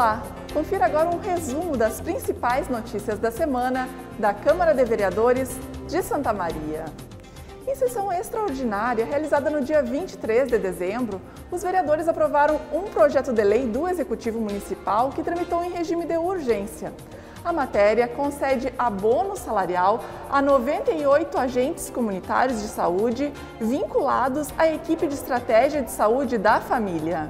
Olá! Confira agora um resumo das principais notícias da semana da Câmara de Vereadores de Santa Maria. Em sessão extraordinária, realizada no dia 23 de dezembro, os vereadores aprovaram um projeto de lei do Executivo Municipal que tramitou em regime de urgência. A matéria concede abono salarial a 98 agentes comunitários de saúde vinculados à equipe de estratégia de saúde da família.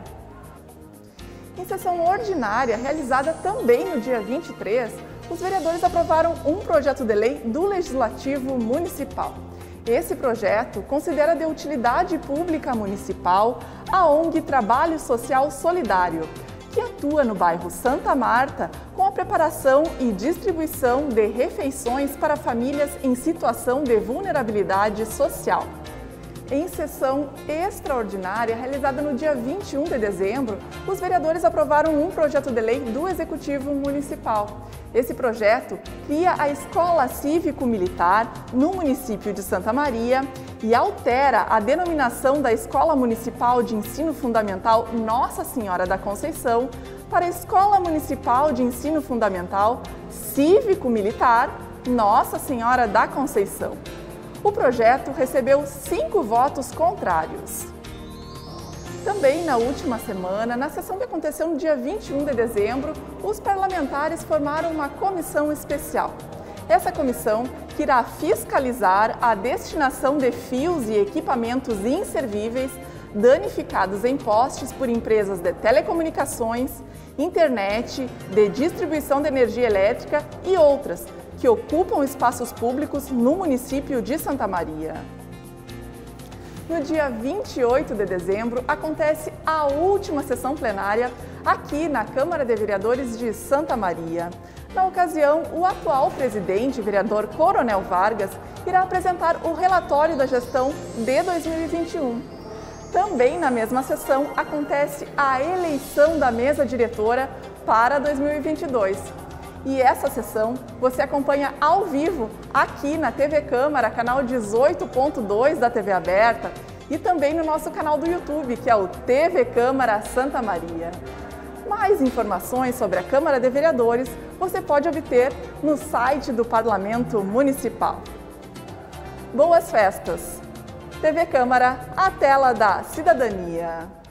Em sessão ordinária, realizada também no dia 23, os vereadores aprovaram um projeto de lei do Legislativo Municipal. Esse projeto considera de utilidade pública municipal a ONG Trabalho Social Solidário, que atua no bairro Santa Marta com a preparação e distribuição de refeições para famílias em situação de vulnerabilidade social. Em sessão extraordinária, realizada no dia 21 de dezembro, os vereadores aprovaram um projeto de lei do Executivo Municipal. Esse projeto cria a Escola Cívico-Militar no município de Santa Maria e altera a denominação da Escola Municipal de Ensino Fundamental Nossa Senhora da Conceição para Escola Municipal de Ensino Fundamental Cívico-Militar Nossa Senhora da Conceição. O projeto recebeu 5 votos contrários. Também na última semana, na sessão que aconteceu no dia 21 de dezembro, os parlamentares formaram uma comissão especial. Essa comissão que irá fiscalizar a destinação de fios e equipamentos inservíveis danificados em postes por empresas de telecomunicações, internet, de distribuição de energia elétrica e outras, que ocupam espaços públicos no município de Santa Maria. No dia 28 de dezembro, acontece a última sessão plenária aqui na Câmara de Vereadores de Santa Maria. Na ocasião, o atual presidente, vereador Coronel Vargas, irá apresentar o relatório da gestão de 2021. Também na mesma sessão acontece a eleição da mesa diretora para 2022. E essa sessão você acompanha ao vivo aqui na TV Câmara, canal 18.2 da TV Aberta, e também no nosso canal do YouTube, que é o TV Câmara Santa Maria. Mais informações sobre a Câmara de Vereadores você pode obter no site do Parlamento Municipal. Boas festas! TV Câmara, a tela da cidadania.